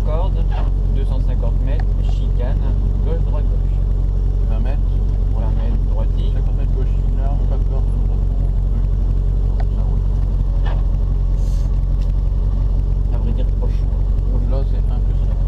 cordes, 250 mètres, chicane, gauche, droite, gauche. 20 mètres. 20 mètres, droitie. 50 mètres gauche, large, pas de corde. À vrai dire, trop chaud. Là, c'est un peu ça.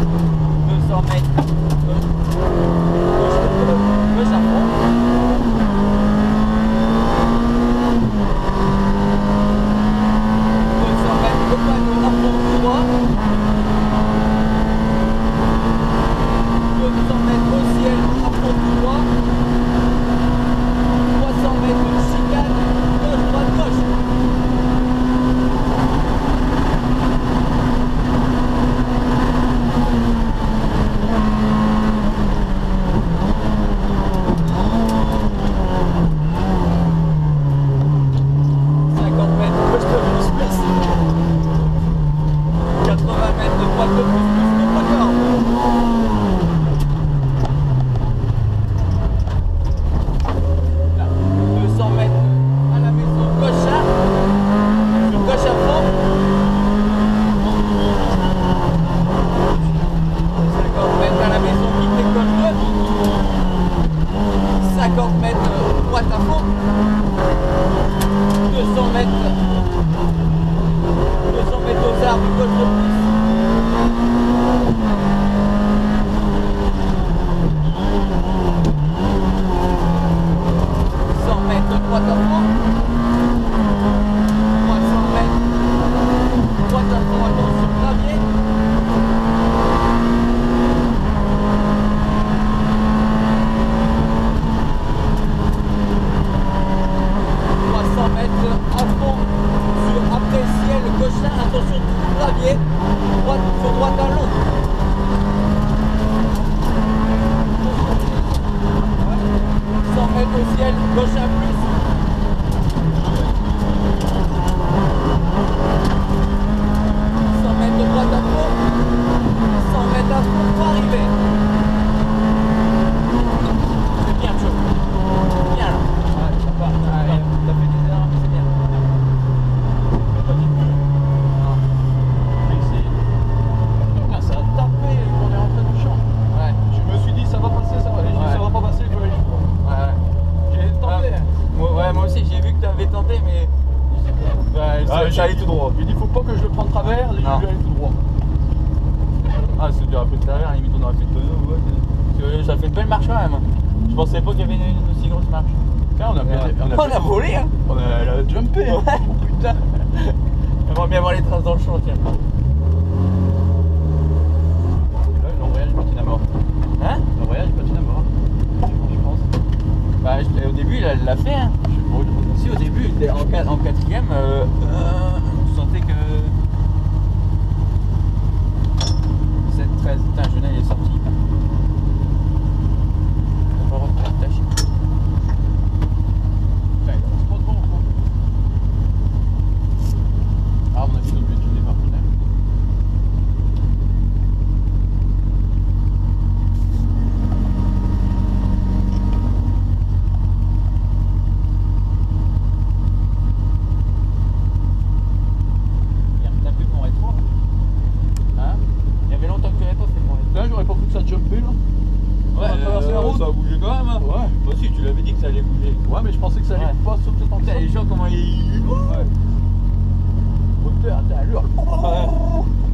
200 mètres. Gauche à fond. 200 mètres de panneau à fond tout droit. 200 mètres au ciel à fond tout droit. 300 mètres de chicane, gauche, droite, gauche. 50 mètres, gauche de plus. 80 mètres de droite de plus, de d'accord. 200 mètres à la maison gauche à, sur gauche à fond. 50 mètres à la maison qui décolle 2. 50 mètres droite à fond. 200 mètres aux arbres gauche de plus. 100 mètres droite à fond. 300 mètres droite à fond, attention gravier. 300 mètres à fond sur après ciel gauche, attention tout gravier, droite sur droite à long. 100 mètres au ciel, gauche à plus. 100 mètres de droite à fond. 100 mètres à fond pour arriver. C'est bien chaud. Bien là. Ouais, ça part. T'as fait des erreurs, mais c'est bien. Pas du tout. Non. Putain, ça a tapé quand on est rentré dans le champ. Ouais. Je me suis dit ça va passer, ça va aller. Ouais. Ça va pas passer, il faut aller jusqu'au bout. Ouais. J'ai tenté. Ouais, moi aussi j'ai vu que tu avais tenté, mais ça allait tout droit. J'ai dit faut pas que je le prenne travers, et je Non. vais aller tout droit. Ah, c'est dur à peu de travers, limite on aurait fait le tonneau. Ouais, parce que ça fait une belle marche quand même. Je pensais pas qu'il y avait une aussi grosse marche. Tiens, on a volé, hein. On a jumpé. Ouais. Oh putain. J'aimerais bien voir les traces dans le champ, tiens. Là, l'Oréal, il patine à mort. Hein? L'Oréal, il patine à mort. Je pense. Bah, au début, il l'a fait, hein. Je sais pas, Si, au début, en quatrième, je sentais que... 7, 13, putain, Genel est sorti. On va refaire la tâche. Putain, il avance pas devant ou quoi? Ah, on a fait l'objet de tuer par tunnel. T'as fait mon rétro? Hein? Il y avait longtemps que tu n'avais pas fait mon rétro. Là, j'aurais pas cru que ça jumper là. On a traversé la route. Ça a bougé quand même, hein. Ouais. Toi aussi, tu l'avais dit que ça allait bouger. Ouais, mais je pensais que ça allait Ouais. pas sauter tant que ça. Putain, les gens, comment ils... Ouais. Moteur, t'es à l'heure. Ouais.